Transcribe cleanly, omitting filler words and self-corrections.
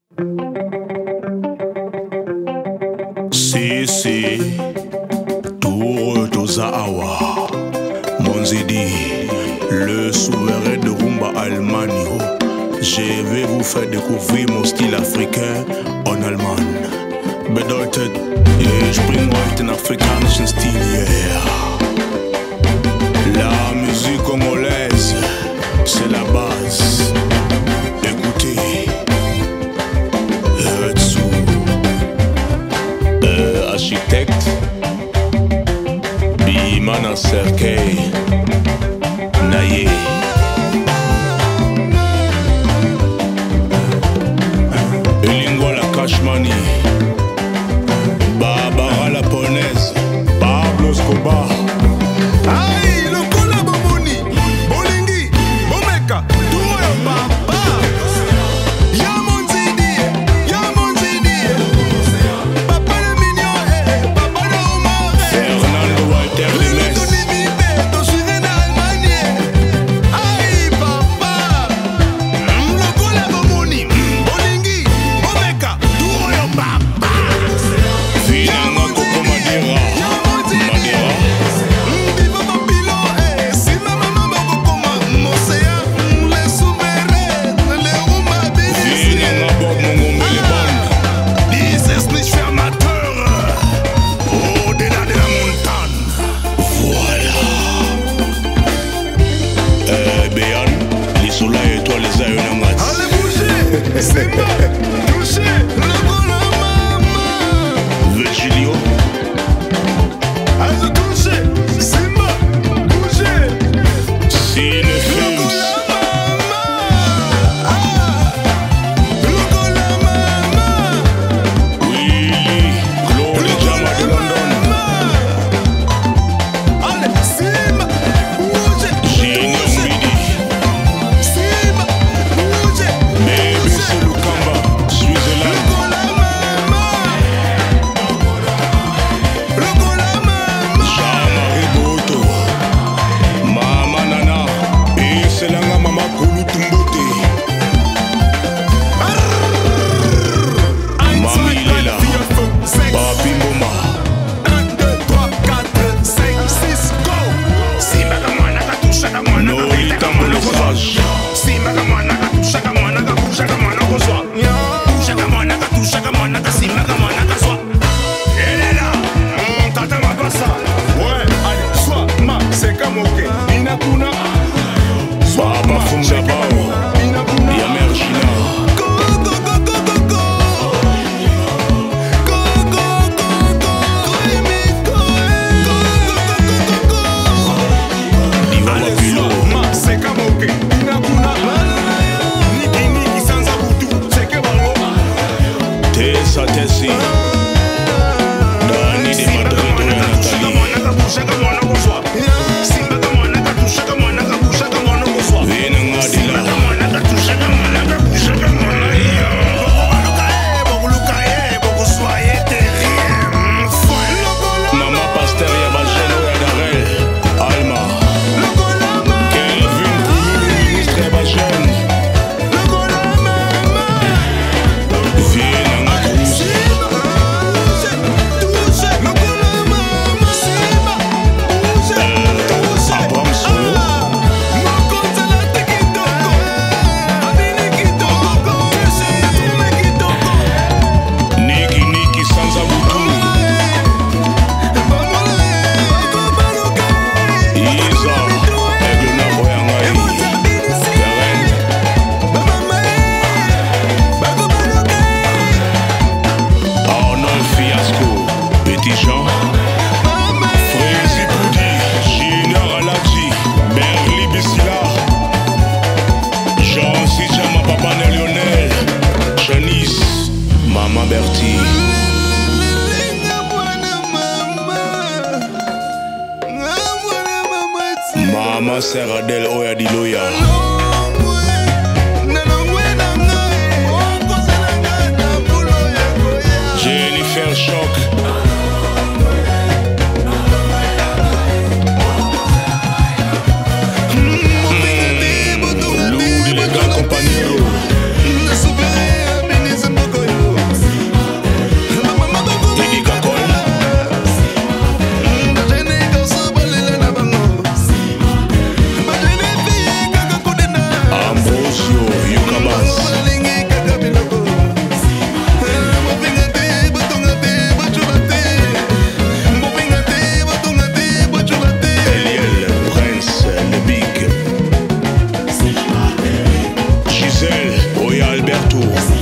Si, Tour Tozahawa, Monzy dit, le souverain de Rumba Allemagne. Je vais vous faire découvrir mon style africain en Allemagne. Bedeutet, ich bring heute den afrikanischen Stil hierher. La musique congolaise, c'est la base. Écoutez, hört zu. Architecte, Bimana Serkei, Naye. Elingwa la Cashmani, Barbara la Ponaise, Pablo Escobar. Aïe, le cola bomoni, bolingi, bomeka, tout le papa. Ya Monzy dit, papa le mignon, papa le homard. Fernando Walter Le Tony Bibé, ton souverain d'Allemagne. Aïe, papa. Le cola bomoni, bolingi, bomeka, tout le papa. Finanga Coco Madera, Madera. C'est pas touché, le bon maman. Virgilio, Elle se touche, c'est pas touché. Cine Films, Willy, Claude Jama de London, Gino Mbidi, BBC Lukamba, Switzerland, Jean-Marie Boto, Mama Nana, Selanga Mama Kulu Tumbote, Mami Lela, Papi Mboma. 1, 2, 3, 4, 5, 6, go! Simba kamwana katusha kamwana Nolita kamwana kozwa. Molosage, Simba kamwana katusha kamwana kabusha kamwana kozwa. Kusha kamwana katusha kamwana kasimba kamwana kaswa. Elela, tata mabasa. Ouais, allez, sois ma seka moke. Ina kuna. Sois Baba ma Funga seka Bao, moke. Ina kuna. Yamer Gina, Go, go, go, go, go, go. Go, go, go, go. Go, go, go, go. Diva Mapilo, Ma seka moke. Ina kuna. Niki niki sanza butu. Seke bango. Tessa Tessi, Dani de Madrid et Nathalie, Venanga Dila, Mama Pasteur Yabageno Yadarel, Alma, Kelvin Koulou, ministre Yabagène, Venanga Cruz, Abraham Solo, Niki Sanza Boutou, Isa, Eglona Boyangai, Karen, Arnold Fiasco, Petit Jean, Frézy Poudi, Junior Aladji, Berli Bissila, Jean Sijama, Papa Lionel, Janice, Maman Bertie, Mama Serradel Oyadiloya, Jennifer Choc, Lou, les gars compagnons, retour.